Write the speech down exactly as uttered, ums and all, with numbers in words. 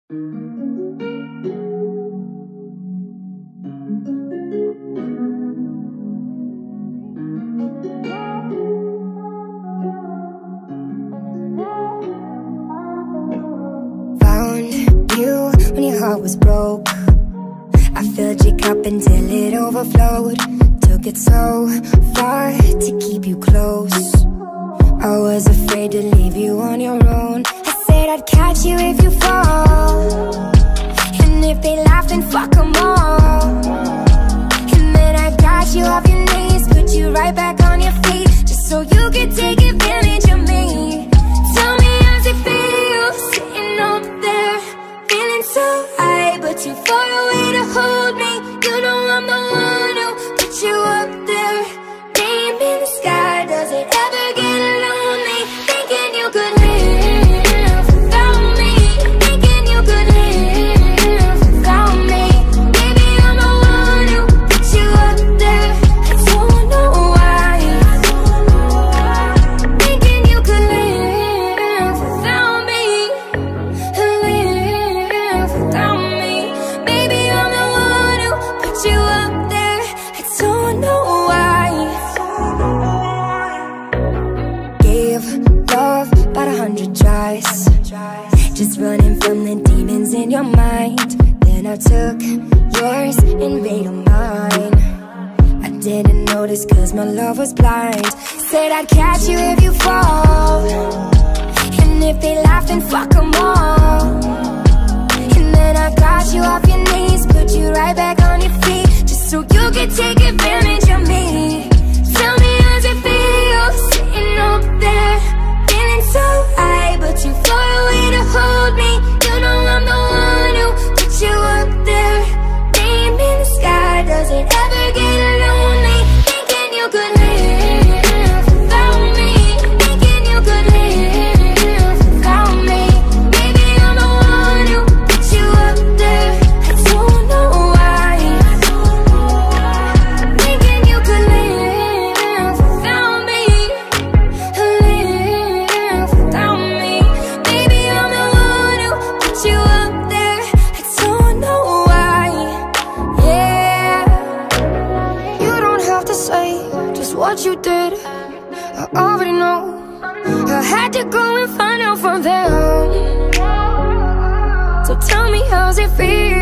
Found you when your heart was broke. I filled your cup until it overflowed. Took it so far to keep you close. I was afraid to leave you on your own. I said I'd catch you if you fall, and if they laugh then fuck them all. And then I got you off your knees, put you right back on your feet, just so you could take advantage of me. Tell me how's it feel, sitting up there, feeling so high, but too far away to hold me. You know I'm the one who put you up there, name in the sky. Does it ever get lonely, thinking you could live without me, thinking you could live without me? Maybe I'm the one who put you up there, I don't know why, thinking you could live without me, live without me. Maybe I'm the one who put you up there, I don't know why. Gave love about a hundred tries, just running from the demons in your mind. Then I took yours and made them mine. I didn't notice cause my love was blind. Said I'd catch you if you fall, and if they laugh then fuck them all. And then I got you off your knees, put you right back on your feet, just so you could take advantage of me. Tell me how's it feel, sitting up there, feeling so high, but too far away to hold me. You know I'm the one who put you up there, name in the sky. Does it ever get lonely, thinking you could live without me, thinking you could live without me? Maybe I'm the one who put you up there, I don't know why, thinking you could live without me, live without me. Maybe I'm the one who put you up there, I don't know why. Yeah, you don't have to say just what you did, I already know. I had to go and find out from them. So tell me how's it feel,